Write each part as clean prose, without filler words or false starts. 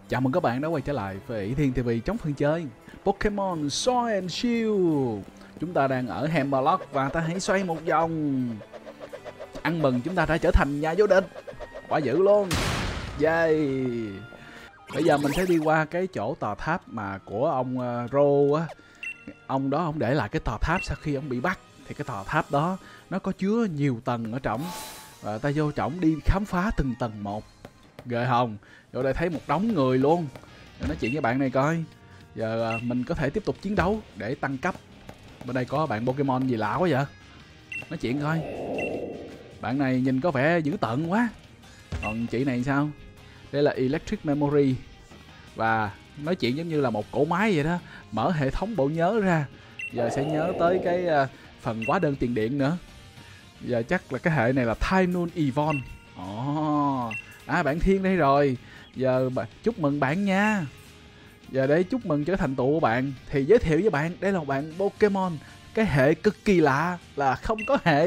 Chào mừng các bạn đã quay trở lại với Ỷ Thiên TV chống phần chơi Pokemon Sword and Shield. Chúng ta đang ở Hammerlocke và ta hãy xoay một vòng. Ăn mừng chúng ta đã trở thành nhà vô địch. Quá dữ luôn. Yay. Bây giờ mình sẽ đi qua cái chỗ tòa tháp mà của ông Ro á. Ông đó ông để lại cái tòa tháp sau khi ông bị bắt. Thì cái tòa tháp đó nó có chứa nhiều tầng ở trong. Và ta vô trọng đi khám phá từng tầng một. Ghê không? Vô đây thấy một đống người luôn. Để nói chuyện với bạn này coi. Giờ mình có thể tiếp tục chiến đấu để tăng cấp. Bên đây có bạn Pokemon gì lạ quá vậy? Nói chuyện coi. Bạn này nhìn có vẻ dữ tợn quá. Còn chị này sao? Đây là Electric Memory. Và nói chuyện giống như là một cỗ máy vậy đó. Mở hệ thống bộ nhớ ra. Giờ sẽ nhớ tới cái phần hóa đơn tiền điện nữa. Giờ chắc là cái hệ này là Time Noon Evon. Bạn Thiên đây rồi. Giờ chúc mừng bạn nha. Giờ để chúc mừng trở thành tụ của bạn thì giới thiệu với bạn, đây là một bạn Pokemon cái hệ cực kỳ lạ là không có hệ.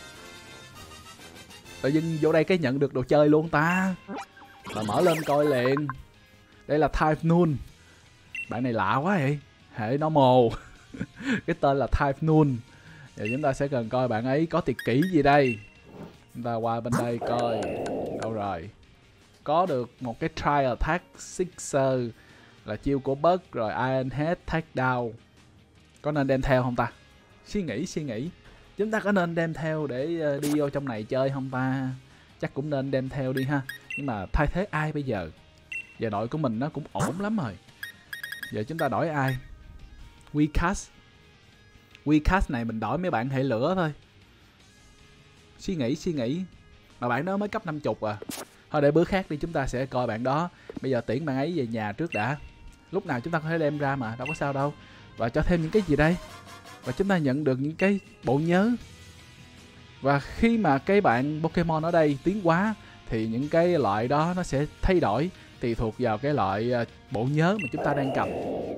Tự nhiên vô đây cái nhận được đồ chơi luôn ta. Là mở lên coi liền. Đây là Type Noon. Bạn này lạ quá vậy. Hệ normal. Cái tên là Type Noon. Giờ chúng ta sẽ cần coi bạn ấy có tuyệt kỹ gì đây. Chúng ta qua bên đây coi. Đâu rồi? Có được một cái Tri Attack Sixer là chiêu của Bug, rồi Iron Head Takedown. Có nên đem theo không ta? Suy nghĩ. Chúng ta có nên đem theo để đi vô trong này chơi không ta? Chắc cũng nên đem theo đi ha. Nhưng mà thay thế ai bây giờ? Giờ đội của mình nó cũng ổn lắm rồi. Giờ chúng ta đổi ai? Weecast này mình đổi mấy bạn hệ lửa thôi. Suy nghĩ. Mà bạn đó mới cấp 50 à. Thôi để bữa khác đi, chúng ta sẽ coi bạn đó. Bây giờ tiễn bạn ấy về nhà trước đã. Lúc nào chúng ta có thể đem ra mà, đâu có sao đâu. Và cho thêm những cái gì đây? Và chúng ta nhận được những cái bộ nhớ. Và khi mà cái bạn Pokemon ở đây tiến hóa thì những cái loại đó nó sẽ thay đổi tùy thuộc vào cái loại bộ nhớ mà chúng ta đang cầm.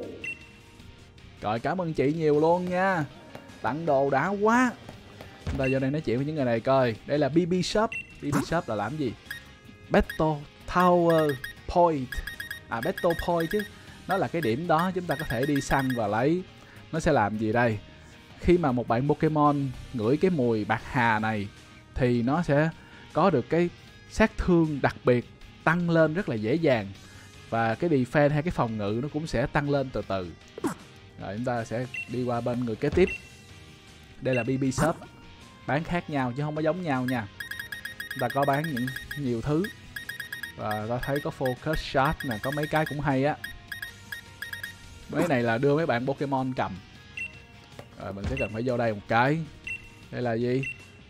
Rồi, cảm ơn chị nhiều luôn nha. Tặng đồ đã quá. Chúng ta vô đây nói chuyện với những người này coi. Đây là BB Shop. BB Shop là làm gì? Battle Tower Point. Battle Point chứ. Nó là cái điểm đó chúng ta có thể đi săn và lấy. Nó sẽ làm gì đây? Khi mà một bạn Pokemon ngửi cái mùi bạc hà này thì nó sẽ có được cái sát thương đặc biệt tăng lên rất là dễ dàng. Và cái defense hay cái phòng ngự nó cũng sẽ tăng lên từ từ. Rồi chúng ta sẽ đi qua bên người kế tiếp. Đây là BB Shop. Bán khác nhau chứ không có giống nhau nha. Chúng ta có bán những nhiều thứ. Và ta thấy có Focus Shot nè, có mấy cái cũng hay á. Mấy này là đưa mấy bạn Pokemon cầm. Rồi mình sẽ cần phải vô đây một cái. Đây là gì?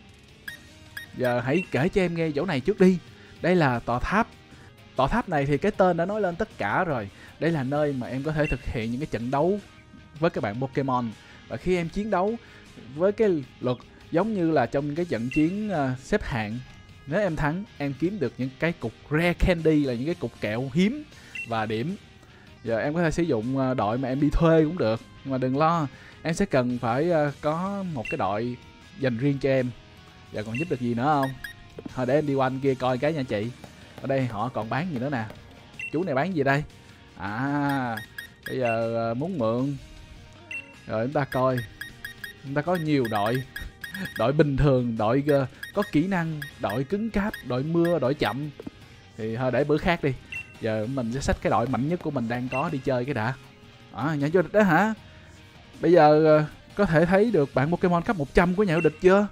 Giờ hãy kể cho em nghe chỗ này trước đi. Đây là tòa tháp. Tòa tháp này thì cái tên đã nói lên tất cả rồi. Đây là nơi mà em có thể thực hiện những cái trận đấu với các bạn Pokemon. Và khi em chiến đấu với cái luật giống như là trong cái trận chiến xếp hạng, nếu em thắng, em kiếm được những cái cục Rare Candy là những cái cục kẹo hiếm và điểm. Giờ em có thể sử dụng đội mà em đi thuê cũng được. Nhưng mà đừng lo, em sẽ cần phải có một cái đội dành riêng cho em. Giờ còn giúp được gì nữa không? Thôi để em đi qua anh kia coi cái nha chị. Ở đây họ còn bán gì nữa nè. Chú này bán gì đây? Bây giờ muốn mượn. Rồi chúng ta coi. Chúng ta có nhiều đội. Đội bình thường, đội có kỹ năng, đội cứng cáp, đội mưa, đội chậm. Thì thôi để bữa khác đi. Giờ mình sẽ xách cái đội mạnh nhất của mình đang có đi chơi cái đã. Nhà vô địch đó hả? Bây giờ có thể thấy được bạn Pokemon cấp 100 của nhà vô địch chưa?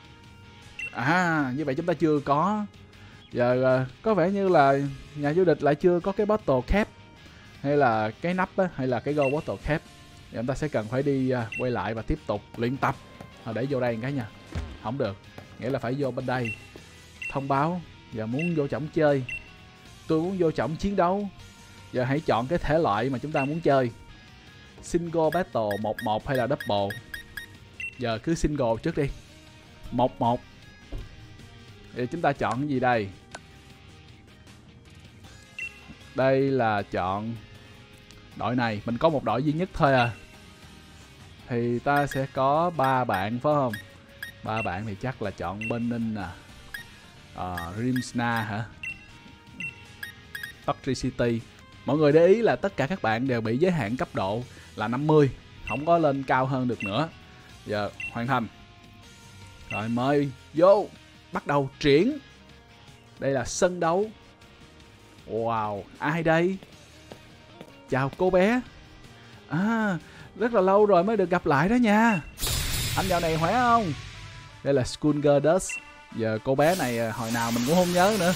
Như vậy chúng ta chưa có. Giờ có vẻ như là nhà vô địch lại chưa có cái bottle cap. Hay là cái nắp á, hay là cái go bottle cap. Thì chúng ta sẽ cần phải đi quay lại và tiếp tục luyện tập. Để vô đây một cái nha. Không được. Nghĩa là phải vô bên đây. Thông báo. Giờ muốn vô trọng chơi. Tôi muốn vô trọng chiến đấu. Giờ hãy chọn cái thể loại mà chúng ta muốn chơi. Single battle 1-1 hay là double. Giờ cứ single trước đi. 1-1. Thì chúng ta chọn cái gì đây? Đây là chọn đội này. Mình có một đội duy nhất thôi à. Thì ta sẽ có 3 bạn phải không? 3 bạn thì chắc là chọn bên Ninh nè. Rimsna hả? Toxicity. Mọi người để ý là tất cả các bạn đều bị giới hạn cấp độ là 50, không có lên cao hơn được nữa. Giờ hoàn thành. Rồi mời vô, bắt đầu triển. Đây là sân đấu. Wow, ai đây? Chào cô bé. À, rất là lâu rồi mới được gặp lại đó nha. Anh dạo này khỏe không? Đây là Skullgirls. Giờ cô bé này hồi nào mình cũng không nhớ nữa.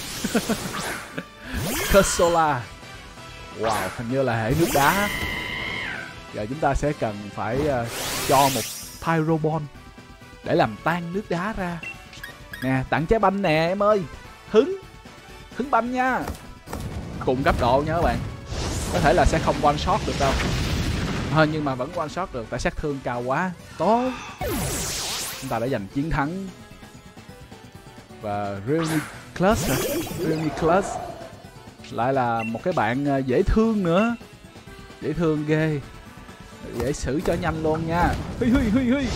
Cursola. Wow, hình như là hệ nước đá. Giờ chúng ta sẽ cần phải cho một Pyroball để làm tan nước đá ra. Nè, tặng trái banh nè em ơi. Hứng banh nha. Cùng cấp độ nha các bạn. Có thể là sẽ không one shot được đâu. Nhưng mà vẫn one shot được, tại sát thương cao quá. Tốt. Chúng ta đã giành chiến thắng. Và Reuniclus hả? Reuniclus lại là một cái bạn dễ thương nữa. Dễ thương ghê. Dễ xử cho nhanh luôn nha. Hui.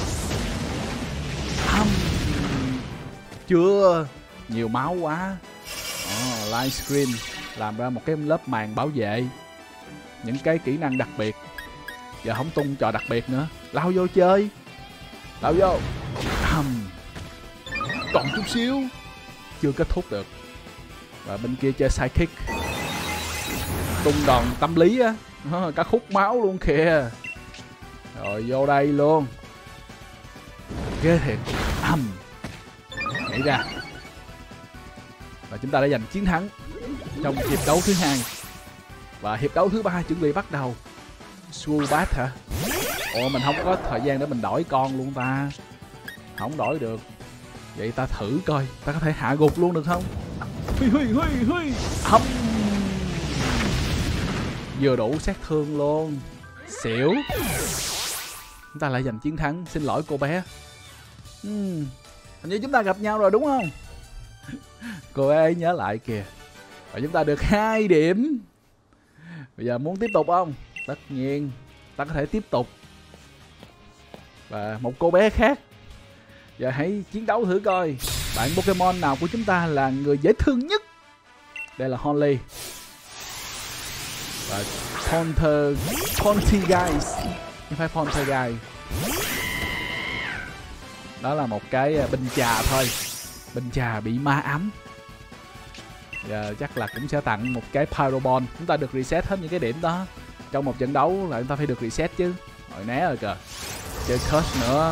Chưa. Nhiều máu quá. Light screen làm ra một cái lớp màn bảo vệ. Những cái kỹ năng đặc biệt. Giờ không tung trò đặc biệt nữa. Lao vô chơi. Lao vô. Còn chút xíu. Chưa kết thúc được. Và bên kia chơi sidekick. Tung đòn tâm lý á. Cả khúc máu luôn kìa. Rồi vô đây luôn. Ghê thiệt. Nhảy ra. Và chúng ta đã giành chiến thắng trong hiệp đấu thứ 2. Và hiệp đấu thứ 3 chuẩn bị bắt đầu. Swoobat hả? Ồ, mình không có thời gian để mình đổi con luôn ta. Không đổi được. Vậy ta thử coi, ta có thể hạ gục luôn được không? Hui. Vừa đủ sát thương luôn. Xỉu. Chúng ta lại giành chiến thắng. Xin lỗi cô bé. Hình như chúng ta gặp nhau rồi đúng không? Cô ấy nhớ lại kìa. Và chúng ta được 2 điểm. Bây giờ muốn tiếp tục không? Tất nhiên ta có thể tiếp tục. Và một cô bé khác. Giờ hãy chiến đấu thử coi bạn Pokemon nào của chúng ta là người dễ thương nhất. Đây là Holly. Và Poltergeist. Không phải Poltergeist. Đó là một cái bình trà thôi. Bình trà bị ma ám. Giờ chắc là cũng sẽ tặng một cái Pyroball. Chúng ta được reset hết những cái điểm đó. Trong một trận đấu là chúng ta phải được reset chứ. Rồi né rồi kìa. Chơi curse nữa.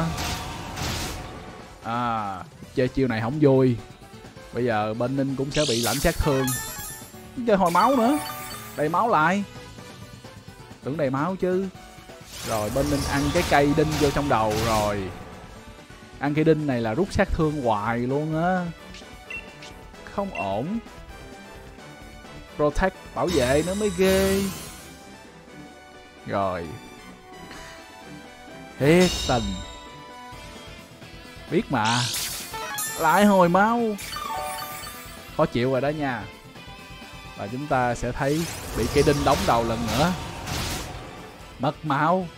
Chơi chiêu này không vui. Bây giờ bên Ninh cũng sẽ bị lãnh sát thương. Chơi hồi máu nữa. Đầy máu lại. Tưởng đầy máu chứ. Rồi bên Ninh ăn cái cây đinh vô trong đầu rồi. Ăn cây đinh này là rút sát thương hoài luôn á. Không ổn. Protect bảo vệ nữa mới ghê. Rồi. Thiệt tình. Biết mà. Lại hồi máu. Khó chịu rồi đó nha. Và chúng ta sẽ thấy bị cây đinh đóng đầu lần nữa. Mất máu.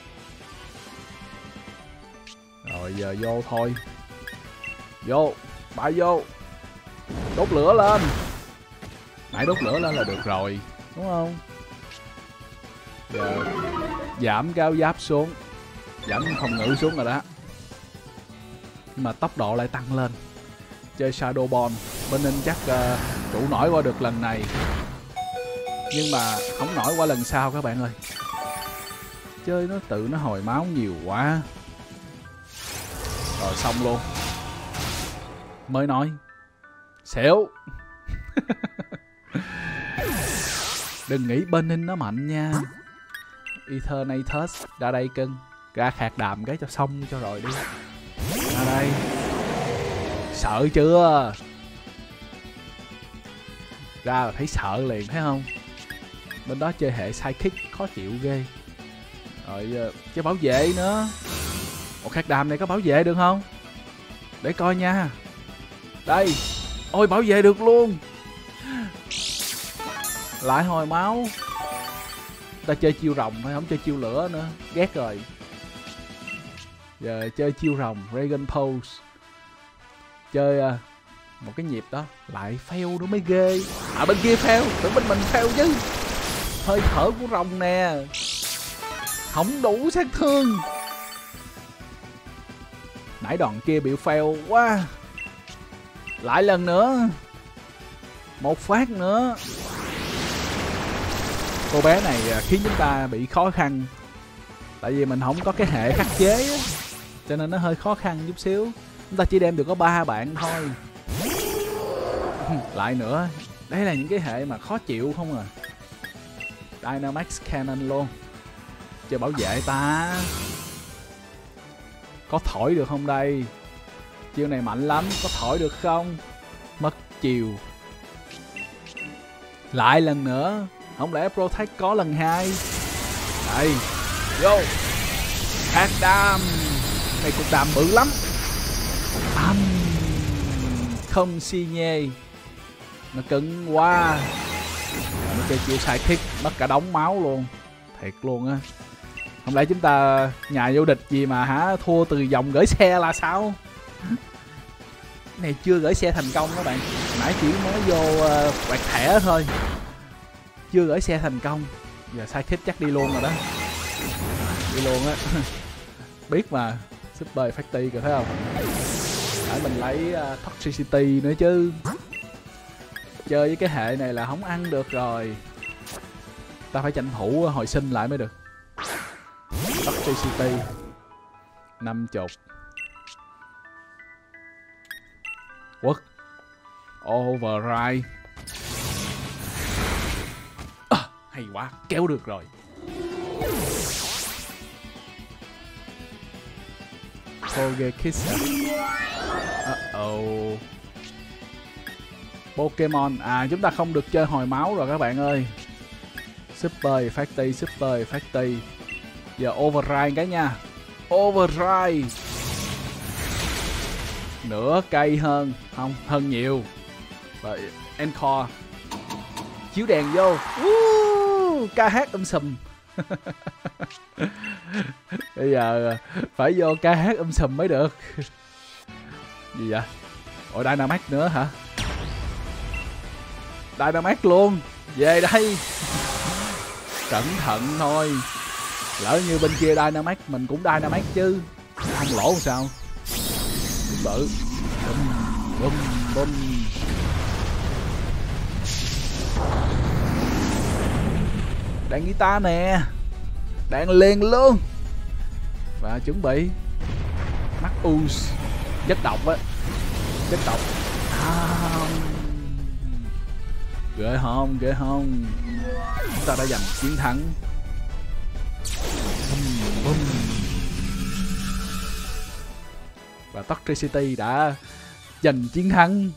Rồi giờ vô thôi. Vô. Bay vô. Đốt lửa lên. Nãy đốt lửa lên là được rồi. Đúng không? Giờ giảm cao giáp xuống. Giảm phòng ngự xuống rồi đó. Nhưng mà tốc độ lại tăng lên. Chơi Shadow Ball. Bên Ninh chắc trụ nổi qua được lần này. Nhưng mà không nổi qua lần sau các bạn ơi. Chơi nó tự nó hồi máu nhiều quá. Rồi xong luôn. Mới nói. Xỉu. Đừng nghĩ bên Ninh nó mạnh nha. Eternatus. Ra đây cưng. Ra khạc đàm cái cho xong cho rồi đi. Ra đây. Sợ chưa? Ra là thấy sợ liền thấy không? Bên đó chơi hệ sidekick khó chịu ghê. Rồi chơi bảo vệ nữa. Một khạc đàm này có bảo vệ được không? Để coi nha. Đây. Ôi bảo vệ được luôn. Lại hồi máu. Ta chơi chiêu rồng thôi, không chơi chiêu lửa nữa. Ghét rồi. Giờ chơi chiêu rồng, Dragon Pose. Chơi một cái nhịp đó lại fail nữa mới ghê. Bên kia fail, tưởng bên mình fail chứ. hơi thở của rồng nè. Không đủ sát thương. Nãy đòn kia bị fail quá. Lại lần nữa. Một phát nữa. Cô bé này khiến chúng ta bị khó khăn. Tại vì mình không có cái hệ khắc chế á, cho nên nó hơi khó khăn chút xíu. Chúng ta chỉ đem được có 3 bạn thôi. Lại nữa. Đây là những cái hệ mà khó chịu không à. Dynamax Cannon luôn. Chơi bảo vệ ta. Có thổi được không đây? Chiêu này mạnh lắm. Có thổi được không? Mất chiều. Lại lần nữa. Không lẽ Protect có lần 2? Đây. Vô. Hạt đam. Này cục đàm bự lắm. Không xi nhê. Nó cứng quá. Nó chơi chiêu sidekick mất cả đống máu luôn. Thiệt luôn á. Không lẽ chúng ta nhà vô địch gì mà hả thua từ vòng gửi xe là sao? Này chưa gửi xe thành công các bạn. Nãy chỉ mới vô quẹt thẻ thôi. Chưa gửi xe thành công. Giờ sidekick chắc đi luôn rồi đó. Đi luôn á. Biết mà. Super Effective kìa thấy không? Để mình lấy Toxicity nữa chứ. Chơi với cái hệ này là không ăn được rồi. Ta phải tranh thủ hồi sinh lại mới được. Toxicity 50. Quất. Override. Hay quá, kéo được rồi. Togekiss. Pokemon. Chúng ta không được chơi hồi máu rồi các bạn ơi. Super Effective, Super Effective. Giờ Override cái nha. Override. Nửa cây hơn. Không, hơn nhiều. Rồi, Encore. Chiếu đèn vô. Ca hát sùm. Bây giờ phải vô ca hát sùm mới được. Gì vậy? Ủa Dynamax nữa hả? Dynamax luôn. Về đây. Cẩn thận thôi. Lỡ như bên kia Dynamax mình cũng Dynamax chứ. Không lỗ sao? Bự. Bum bum bum. Đạn guitar nè. Đạn liền luôn. Và chuẩn bị mắt us. Chất độc á. Chất độc. Ghê không, ghê không. Chúng ta đã giành chiến thắng. Và Toxicity đã giành chiến thắng.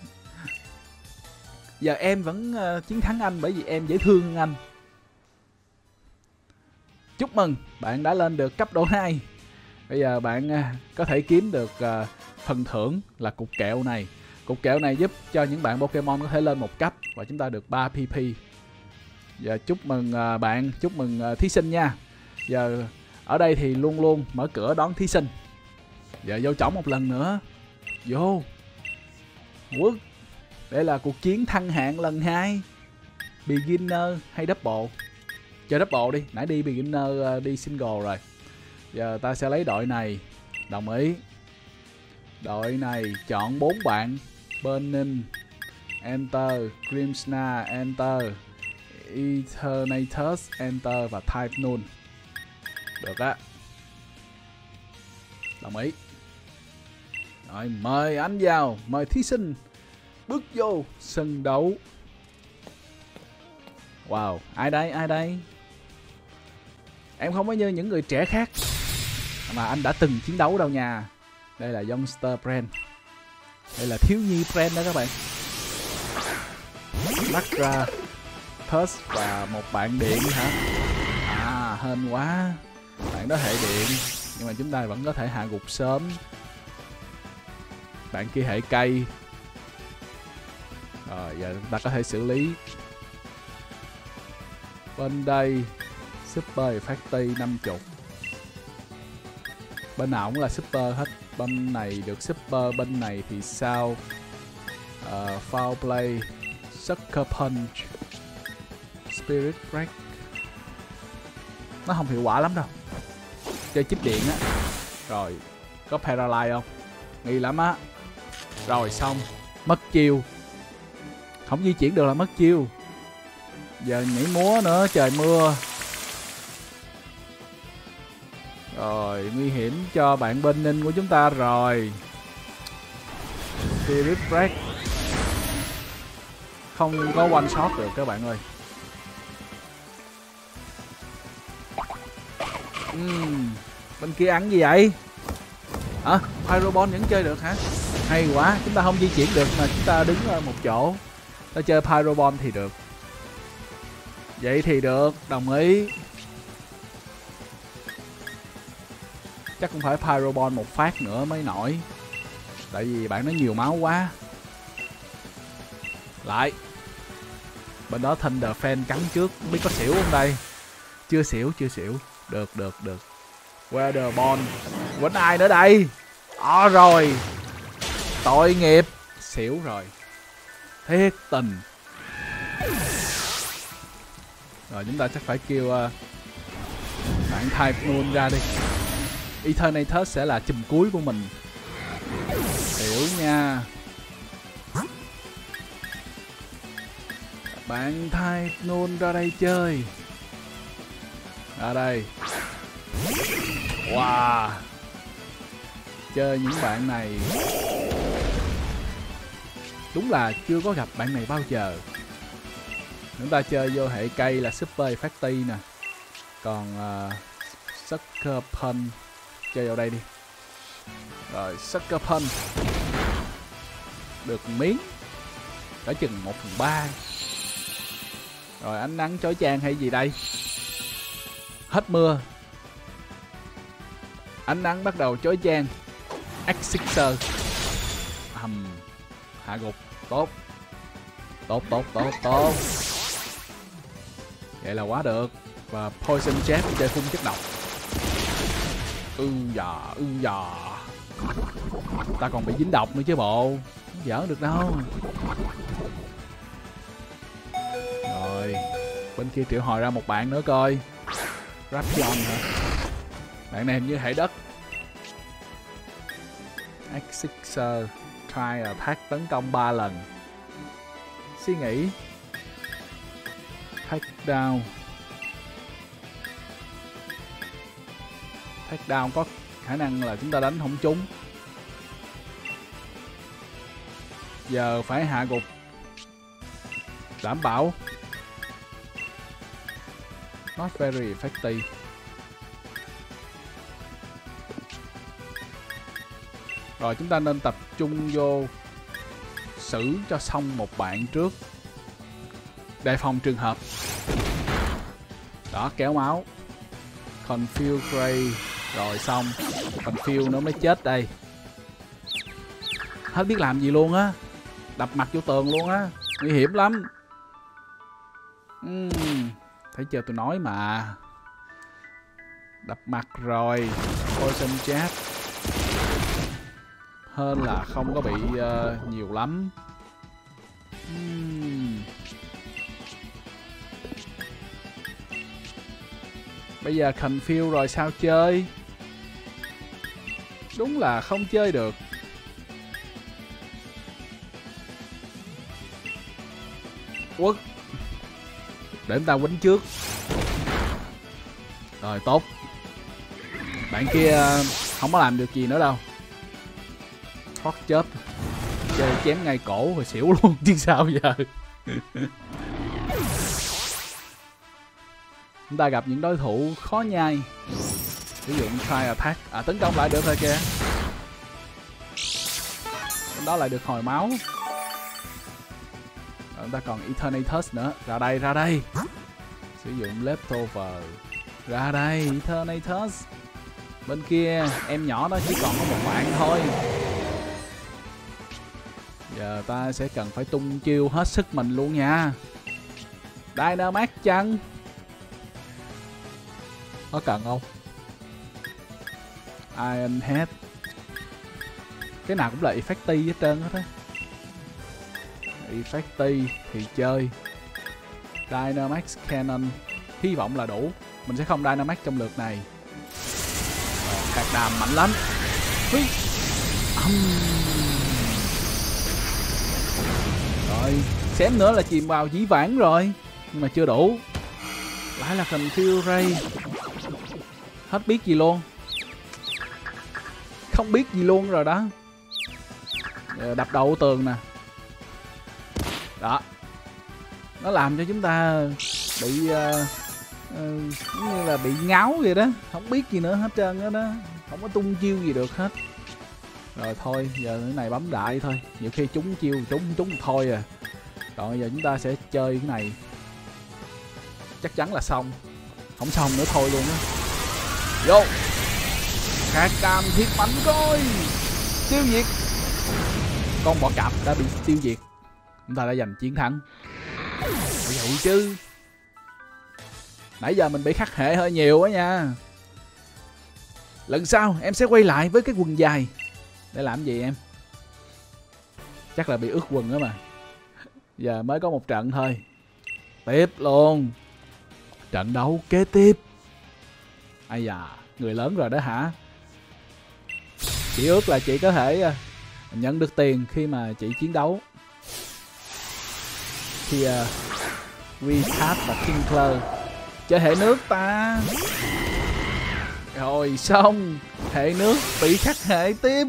Giờ em vẫn chiến thắng anh bởi vì em dễ thương hơn anh. Chúc mừng, bạn đã lên được cấp độ 2. Bây giờ bạn có thể kiếm được phần thưởng là cục kẹo này. Cục kẹo này giúp cho những bạn Pokemon có thể lên một cấp và chúng ta được 3 PP. Giờ chúc mừng bạn, chúc mừng thí sinh nha. Giờ ở đây thì luôn luôn mở cửa đón thí sinh. Giờ vô trỏng một lần nữa. Vô. Quốc. Đây là cuộc chiến thăng hạng lần 2. Beginner hay double? Chơi double đi, nãy đi beginner đi single rồi. Giờ ta sẽ lấy đội này. Đồng ý. Đội này chọn 4 bạn. Burning, Enter, Grimmsnarl, Enter, Eternatus, Enter và Type Null. Được á. Đồng ý. Rồi mời anh vào, mời thí sinh bước vô sân đấu. Wow, ai đây, ai đây? Em không có như những người trẻ khác mà anh đã từng chiến đấu đâu nha. Đây là Youngster Brand. Đây là thiếu nhi Brand đó các bạn. Lắc ra Thus và một bạn điện hả? Hên quá. Bạn đó hệ điện. Nhưng mà chúng ta vẫn có thể hạ gục sớm. Bạn kia hệ cây. Rồi giờ chúng ta có thể xử lý. Bên đây Super Effective 50. Bên nào cũng là Super hết. Bên này được Super, bên này thì sao? Foul Play, Sucker Punch, Spirit Break nó không hiệu quả lắm đâu, chơi chip điện á. Rồi có Paralyze không? Nghi lắm á. Rồi xong, mất chiêu, không di chuyển được là mất chiêu. Giờ nhảy múa nữa, trời mưa. Rồi nguy hiểm cho bạn bên ninh của chúng ta rồi. Spirit Break không có one shot được các bạn ơi. Bên kia ăn gì vậy? Hả? Pyroball vẫn chơi được hả? Hay quá, chúng ta không di chuyển được mà chúng ta đứng ở một chỗ. Ta chơi Pyroball thì được. Vậy thì được, đồng ý. Chắc cũng phải Pyroball một phát nữa mới nổi. Tại vì bạn nó nhiều máu quá. Lại. Bên đó Thunder Fan cắn trước, không biết có xỉu không đây? Chưa xỉu, chưa xỉu. Được. Weather Ball. Quýnh ai nữa đây? Rồi. Tội nghiệp. Xỉu rồi. Thiết tình. Rồi chúng ta chắc phải kêu bạn Typhoon ra đi. Eternatus sẽ là chùm cuối của mình. Xỉu nha. Bạn Typhoon ra đây chơi. Ra đây. Wow. Chơi những bạn này đúng là chưa có gặp bạn này bao giờ. Chúng ta chơi vô hệ cây là Super Effecti nè. Còn Sucker Punch chơi vào đây đi. Rồi Sucker Punch được miếng cỡ chừng 1/3. Rồi ánh nắng chói chang hay gì đây? Hết mưa, ánh nắng bắt đầu chói chang. Exixer hạ gục. Tốt. Vậy là quá được. Và Poison Jab chơi phun chất độc. Dạ. Ta còn bị dính độc nữa chứ bộ. Không giỡn được đâu. Rồi bên kia triệu hồi ra một bạn nữa coi. Rapion hả? Bạn này hình như hệ đất. Exixer try attack tấn công 3 lần. Suy nghĩ. Take down. Take down có khả năng là chúng ta đánh không trúng. Giờ phải hạ gục. Đảm bảo. Not very effective. Rồi chúng ta nên tập trung vô xử cho xong một bạn trước. Đề phòng trường hợp. Đó, kéo máu. Confuse Gray. Rồi xong. Confuse nó mới chết đây. Hết biết làm gì luôn á. Đập mặt vô tường luôn á. Nguy hiểm lắm. Thấy chưa, tôi nói mà. Đập mặt rồi. Poison Jab. Hơn là không có bị nhiều lắm. Bây giờ confuse rồi sao chơi? Đúng là không chơi được. Quất. Để chúng ta quýnh trước. Rồi tốt. Bạn kia không có làm được gì nữa đâu. Thoát chết. Chơi chém ngay cổ rồi xỉu luôn chứ sao giờ. Chúng ta gặp những đối thủ khó nhai. Sử dụng try attack. Tấn công lại được rồi kìa. Bên đó lại được hồi máu. Chúng ta còn Eternatus nữa. Ra đây. Sử dụng leftover. Ra đây Eternatus. Bên kia em nhỏ đó chỉ còn có một bạn thôi. Giờ ta sẽ cần phải tung chiêu hết sức mình luôn nha. Dynamax chăng? Có cần không? Iron Head. Cái nào cũng là effective hết trơn hết á. Effective thì chơi. Dynamax Cannon. Hy vọng là đủ. Mình sẽ không Dynamax trong lượt này. Hạt đàm mạnh lắm. Rồi, xém nữa là chìm vào dĩ vãng rồi. Nhưng mà chưa đủ. Lại là Confuse Ray. Hết biết gì luôn. Không biết gì luôn rồi đó. Đập đầu tường nè. Đó. Nó làm cho chúng ta bị như là bị ngáo vậy đó. Không biết gì nữa hết trơn đó, đó. Không có tung chiêu gì được hết. Rồi thôi, giờ cái này bấm đại thôi. Nhiều khi trúng chiêu, trúng thôi à. Rồi giờ chúng ta sẽ chơi cái này. Chắc chắn là xong. Không xong nữa thôi luôn á. Vô. Hạt cam thiết bánh coi. Tiêu diệt. Con bọ cạp đã bị tiêu diệt. Chúng ta đã giành chiến thắng. Vậy chứ. Nãy giờ mình bị khắc hệ hơi nhiều quá nha. Lần sau em sẽ quay lại với cái quần dài. Để làm gì em? Chắc là bị ướt quần đó mà. Giờ mới có một trận thôi. Tiếp luôn. Trận đấu kế tiếp. Ây da, người lớn rồi đó hả? Chị ước là chị có thể nhận được tiền khi mà chị chiến đấu. Thì Recap và Kinkler chơi hệ nước ta. Rồi xong. Hệ nước bị khắc hệ tiếp.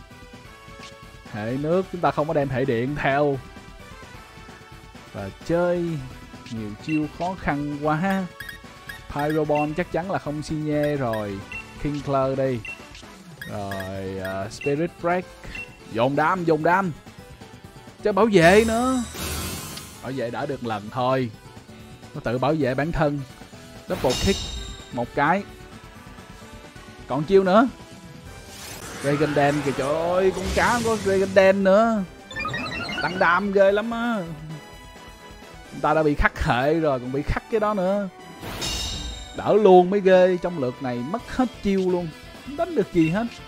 Hệ nước chúng ta không có đem hệ điện theo. Và chơi nhiều chiêu khó khăn quá. Pyrobon chắc chắn là không xi nhê rồi. Kinkler đi. Rồi Spirit Break. Dồn đam. Chơi bảo vệ nữa. Bảo vệ đã được lần thôi. Nó tự bảo vệ bản thân. Double kick. Một cái. Còn chiêu nữa. Dragon Den kìa, trời ơi. Con cá có Dragon Den nữa. Tăng đam ghê lắm á. Chúng ta đã bị khắc hệ rồi. Còn bị khắc cái đó nữa. Đỡ luôn mới ghê. Trong lượt này mất hết chiêu luôn. Không đánh được gì hết.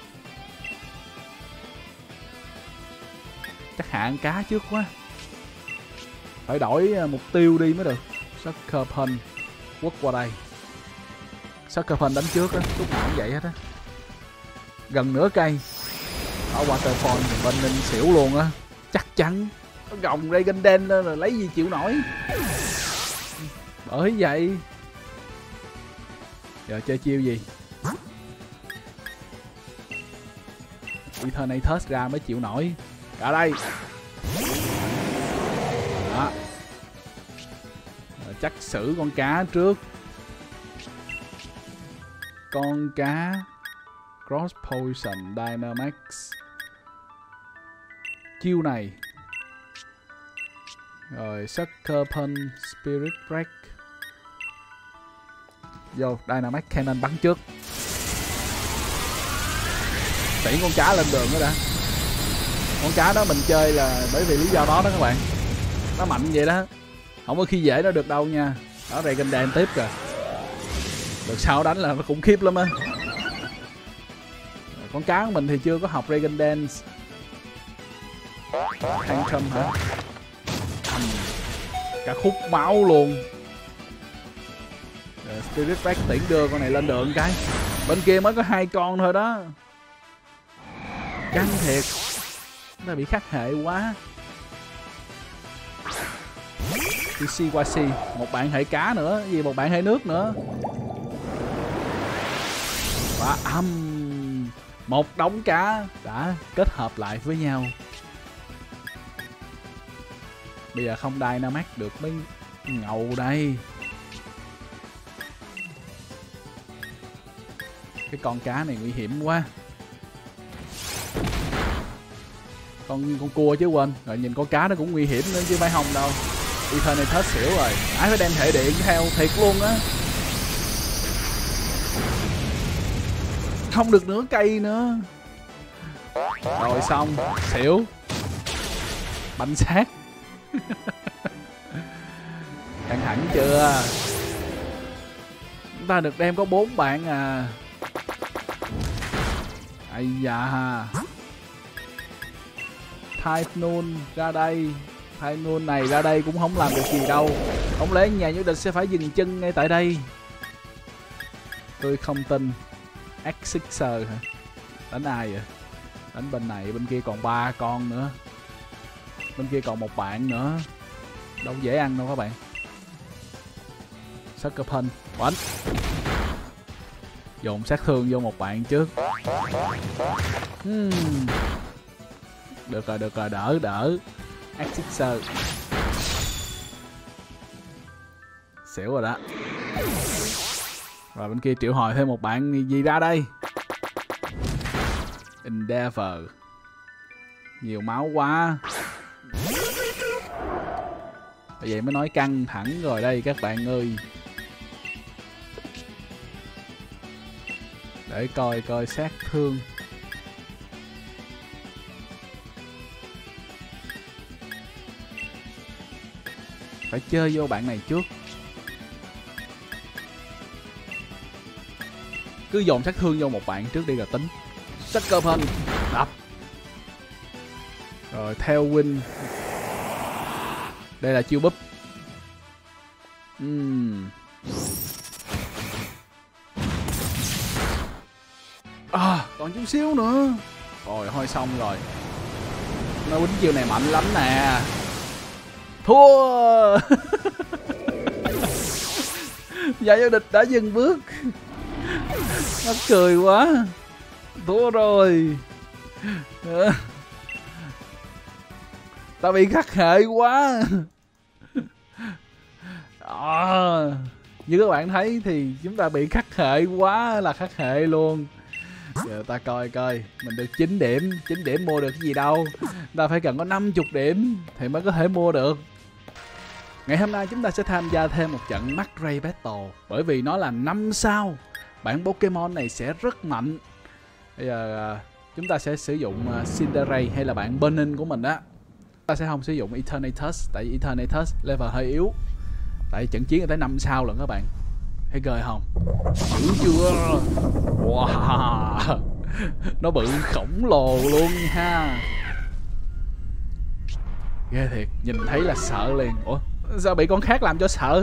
Chắc hạ ăn cá trước quá. Phải đổi mục tiêu đi mới được. Sucker Punch quất qua đây. Sucker Punch đánh trước á. Lúc nào cũng vậy hết á. Gần nửa cây. Ở Waterfall bên ninh xỉu luôn á. Chắc chắn. Nó gồng Dragon Den lên rồi lấy gì chịu nổi. Bởi vậy. Giờ chơi chiêu gì? Eternatus ra mới chịu nổi. Ra đây. Đó. Chắc xử con cá trước. Con cá Cross Poison Dynamax. Chiêu này. Rồi Sucker Punch Spirit Break. Vô Dynamax Cannon bắn trước. Tiễn con cá lên đường đó đã. Con cá đó mình chơi là bởi vì lý do đó đó các bạn. Nó mạnh vậy đó. Không có khi dễ nó được đâu nha. Đó Dragon Den tiếp kìa. Được sau đánh là nó khủng khiếp lắm á. Con cá của mình thì chưa có học Dragon Dance. Tantrum hả? Cả khúc máu luôn. Spirit Break tiễn đưa con này lên đường cái. Bên kia mới có 2 con thôi đó. Căng thiệt. Nó bị khắc hệ quá. TCYC. Một bạn hệ cá nữa. Gì một bạn hệ nước nữa. Và một đống cá đã kết hợp lại với nhau. Bây giờ không Dynamax được mới ngầu đây. Cái con cá này nguy hiểm quá. Con cua chứ quên. Rồi nhìn con cá nó cũng nguy hiểm nữa chứ phải không đâu. Eternatus xỉu rồi. Ai phải đem hệ điện theo thiệt luôn á. Không được nửa cây nữa. Rồi xong. Xỉu. Bánh xác. Căng thẳng chưa? Chúng ta được đem có 4 bạn à. Ây da. Typhoon ra đây. Hai ngôn này ra đây cũng không làm được gì đâu. Không lẽ nhà vô địch sẽ phải dừng chân ngay tại đây? Tôi không tin. X6 hả? Đánh ai vậy? Đánh bên này, bên kia còn 3 con nữa. Bên kia còn một bạn nữa. Đâu dễ ăn đâu các bạn. Sucker Punch bắn. Dồn sát thương vô một bạn trước. Được rồi, đỡ. X6 xỉu rồi đó. Rồi bên kia triệu hồi thêm một bạn gì ra đây? Endeavor. Nhiều máu quá. Bởi vậy mới nói căng thẳng rồi đây các bạn ơi. Để coi sát thương. Phải chơi vô bạn này trước. Cứ dồn sát thương vô một bạn trước đi rồi tính. Sucker Punch đập. Rồi theo win. Đây là chiêu búp. Còn chút xíu nữa. Rồi thôi xong rồi. Nó quýnh chiêu này mạnh lắm nè. Thua. Nhà vô địch đã dừng bước. Nó cười quá. Thua rồi. Tao bị khắc hệ quá. Như các bạn thấy thì chúng ta bị khắc hệ quá là khắc hệ luôn. Giờ ta coi mình được 9 điểm. 9 điểm mua được cái gì đâu. Ta phải cần có 50 điểm thì mới có thể mua được. Ngày hôm nay chúng ta sẽ tham gia thêm một trận Mark-Ray Battle. Bởi vì nó là 5 sao. Bản Pokemon này sẽ rất mạnh. Bây giờ chúng ta sẽ sử dụng Cinderace hay là bạn Burning của mình á. Ta sẽ không sử dụng Eternatus. Tại vì Eternatus level hơi yếu. Tại trận chiến tới 5 sao lận các bạn. Thấy ghê không? Dữ chưa? Wow. Nó bự khổng lồ luôn ha. Ghê thiệt. Nhìn thấy là sợ liền. Ủa? Sao bị con khác làm cho sợ?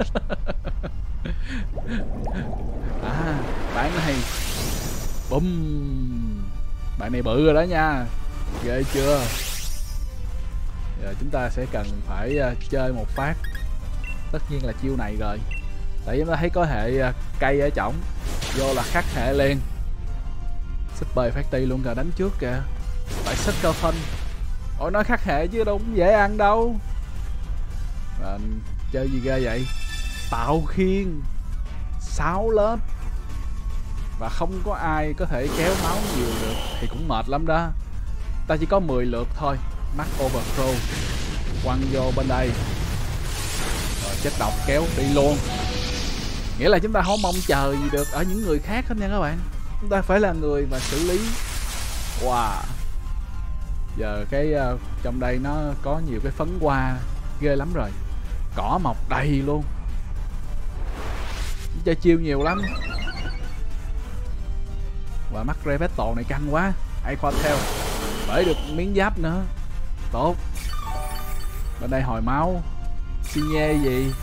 Bạn này. Bum. Bạn này bự rồi đó nha. Ghê chưa? Giờ chúng ta sẽ cần phải chơi một phát. Tất nhiên là chiêu này rồi. Tại chúng ta thấy có hệ cây ở trỏng. Vô là khắc hệ liền. Super phát ti luôn kìa, đánh trước kìa. Phải Sucker Punch. Ôi nói khắc hệ chứ đâu cũng dễ ăn đâu. Chơi gì ghê vậy? Tạo khiên 6 lớp. Và không có ai có thể kéo máu nhiều được thì cũng mệt lắm đó. Ta chỉ có 10 lượt thôi. Max Overthrow. Quăng vô bên đây. Rồi chất độc kéo đi luôn. Nghĩa là chúng ta không mong chờ gì được ở những người khác hết nha các bạn. Chúng ta phải là người mà xử lý. Wow. Giờ cái trong đây nó có nhiều cái phấn hoa ghê lắm rồi. Cỏ mọc đầy luôn. Chơi chiêu nhiều lắm. Và Mark-Ray Battle này căng quá. Ai khoa theo. Bởi được miếng giáp nữa. Tốt. Bên đây hồi máu. Xi nhê gì.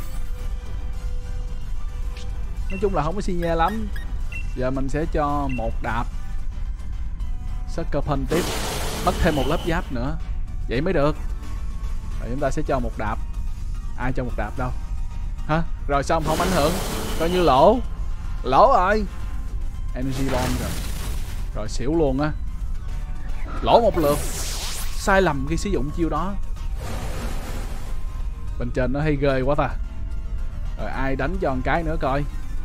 Nói chung là không có xi nhê lắm. Giờ mình sẽ cho một đạp Sucker Punch tiếp. Mất thêm một lớp giáp nữa. Vậy mới được. Rồi chúng ta sẽ cho một đạp. Ai cho một đạp đâu. Hả? Rồi xong không ảnh hưởng. Coi như lỗ. Lỗ rồi. Energy Bomb rồi. Rồi xỉu luôn á. Lỗ một lượt. Sai lầm khi sử dụng chiêu đó. Bên trên nó hay ghê quá ta. Rồi ai đánh cho một cái nữa coi.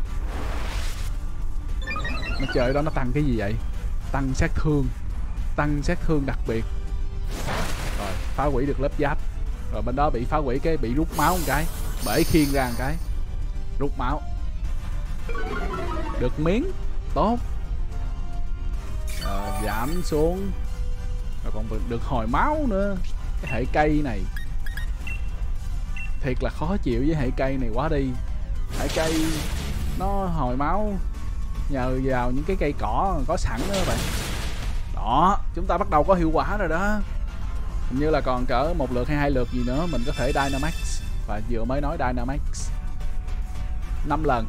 Nó chơi đó nó tăng cái gì vậy? Tăng sát thương. Tăng sát thương đặc biệt. Rồi phá hủy được lớp giáp. Rồi bên đó bị phá hủy cái bị rút máu một cái. Bể khiên ra một cái. Rút máu. Được miếng. Tốt. Rồi giảm xuống. Rồi còn được hồi máu nữa. Cái hệ cây này thiệt là khó chịu với hệ cây này quá đi. Hệ cây nó hồi máu nhờ vào những cái cây cỏ có sẵn đó các bạn. Đó, chúng ta bắt đầu có hiệu quả rồi đó. Hình như là còn cỡ 1 lượt hay 2 lượt gì nữa mình có thể Dynamax. Và vừa mới nói Dynamax 5 lần.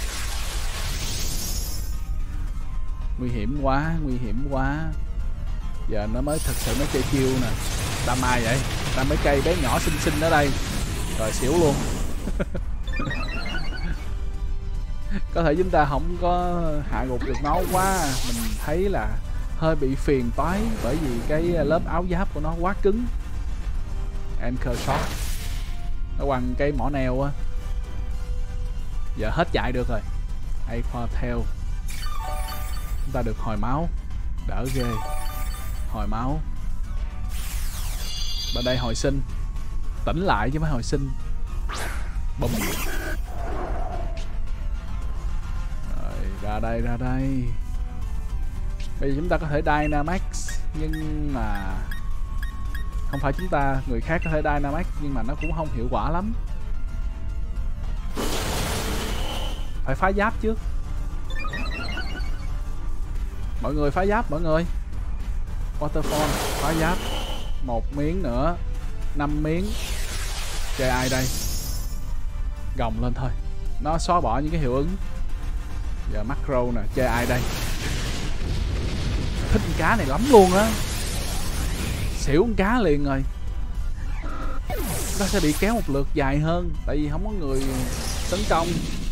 Nguy hiểm quá, nguy hiểm quá. Giờ nó mới thật sự nó chơi chiêu nè. Đam ai vậy? Đam mấy cây bé nhỏ xinh xinh ở đây. Rồi xỉu luôn. Có thể chúng ta không có hạ gục được nó quá. Mình thấy là hơi bị phiền toái bởi vì cái lớp áo giáp của nó quá cứng. Anchor shot. Nó quăng cái mỏ neo á. Giờ hết chạy được rồi. Aqua Tail. Chúng ta được hồi máu. Đỡ ghê. Hồi máu. Bên đây hồi sinh. Tỉnh lại chứ mới hồi sinh. Bùm. Rồi ra đây, ra đây. Bây giờ chúng ta có thể Dynamax. Nhưng mà không phải chúng ta, người khác có thể Dynamax. Nhưng mà nó cũng không hiệu quả lắm. Phải phá giáp trước. Mọi người phá giáp, mọi người. Waterfall, phá giáp. 1 miếng nữa. 5 miếng. Chơi ai đây? Gồng lên thôi. Nó xóa bỏ những cái hiệu ứng. Giờ macro nè, chơi ai đây? Thích con cá này lắm luôn á. Xỉu con cá liền rồi. Nó sẽ bị kéo một lượt dài hơn. Tại vì không có người tấn công.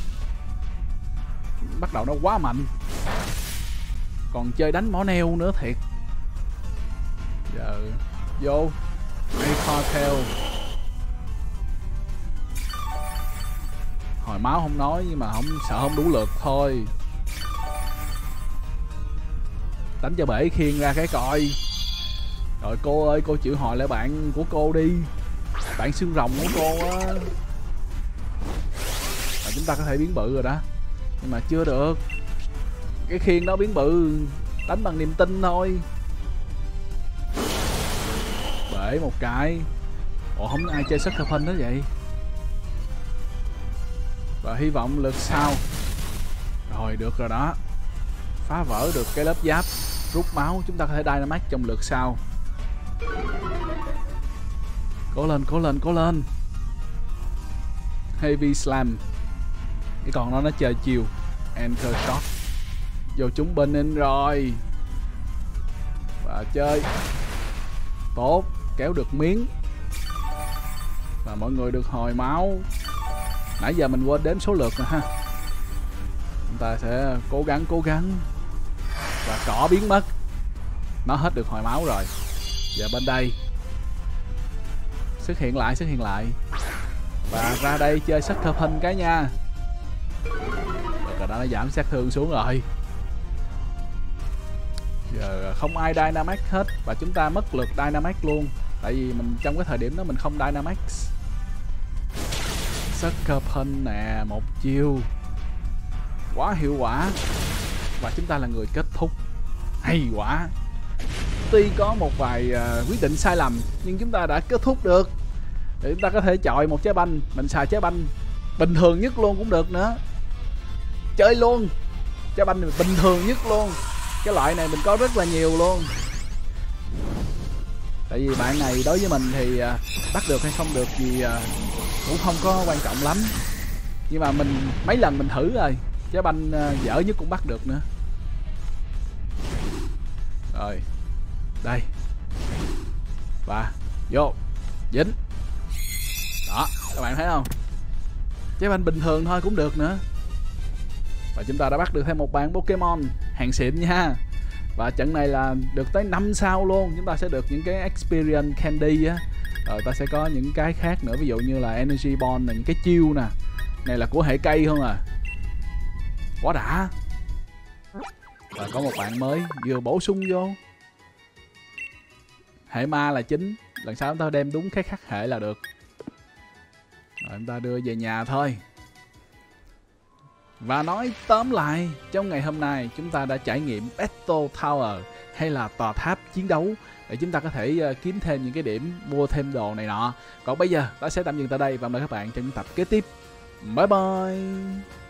Bắt đầu nó quá mạnh. Còn chơi đánh mỏ neo nữa thiệt. Giờ vô Aqua Tail. Hồi máu không nói nhưng mà không sợ không đủ lượt thôi. Đánh cho bể khiên ra cái coi. Rồi cô ơi, cô chịu hồi lại bạn của cô đi. Bạn xương rồng của cô á. Chúng ta có thể biến bự rồi đó. Nhưng mà chưa được. Cái khiên đó biến bự. Đánh bằng niềm tin thôi. Bể một cái. Ủa không ai chơi Sucker Punch đó vậy. Và hy vọng lượt sau. Rồi được rồi đó. Phá vỡ được cái lớp giáp. Rút máu. Chúng ta có thể Dynamax trong lượt sau. Cố lên, cố lên, cố lên. Heavy Slam. Cái con đó nó chơi chiều Anchor Shot. Vô chúng bên in rồi. Và chơi tốt. Kéo được miếng. Và mọi người được hồi máu. Nãy giờ mình quên đếm số lượt nè ha. Chúng ta sẽ cố gắng. Và cỏ biến mất. Nó hết được hồi máu rồi. Giờ bên đây xuất hiện lại. Và ra đây chơi Sucker Punch cái nha. Được rồi đó, nó giảm sát thương xuống rồi. Giờ không ai Dynamax hết. Và chúng ta mất lượt Dynamax luôn. Tại vì mình trong cái thời điểm đó mình không Dynamax. Sucker Punch nè, một chiêu quá hiệu quả. Và chúng ta là người kết thúc. Hay quá. Tuy có một vài quyết định sai lầm nhưng chúng ta đã kết thúc được. Để chúng ta có thể chọi một trái banh. Mình xài trái banh bình thường nhất luôn cũng được nữa. Chơi luôn. Trái banh bình thường nhất luôn. Cái loại này mình có rất là nhiều luôn. Tại vì bạn này đối với mình thì bắt được hay không được gì cũng không có quan trọng lắm. Nhưng mà mình mấy lần mình thử rồi. Trái banh dở nhất cũng bắt được nữa. Rồi. Đây. Và vô. Dính. Đó, các bạn thấy không? Trái banh bình thường thôi cũng được nữa. Và chúng ta đã bắt được thêm một bạn Pokemon hàng xịn nha. Và trận này là được tới 5 sao luôn. Chúng ta sẽ được những cái Experience Candy á. Rồi ta sẽ có những cái khác nữa. Ví dụ như là Energy Ball là những cái chiêu nè. Này là của hệ cây không à. Quá đã. Và có một bạn mới vừa bổ sung vô. Hệ ma là chính. Lần sau chúng ta đem đúng cái khắc hệ là được. Rồi chúng ta đưa về nhà thôi. Và nói tóm lại, trong ngày hôm nay chúng ta đã trải nghiệm Battle Tower hay là tòa tháp chiến đấu để chúng ta có thể kiếm thêm những cái điểm, mua thêm đồ này nọ. Còn bây giờ ta sẽ tạm dừng tại đây và mời các bạn trong những tập kế tiếp. Bye bye.